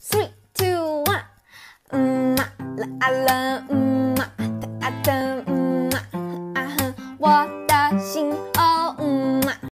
3, 2, 1。啦啦啦，哒哒哒，啊哼，我的心哦。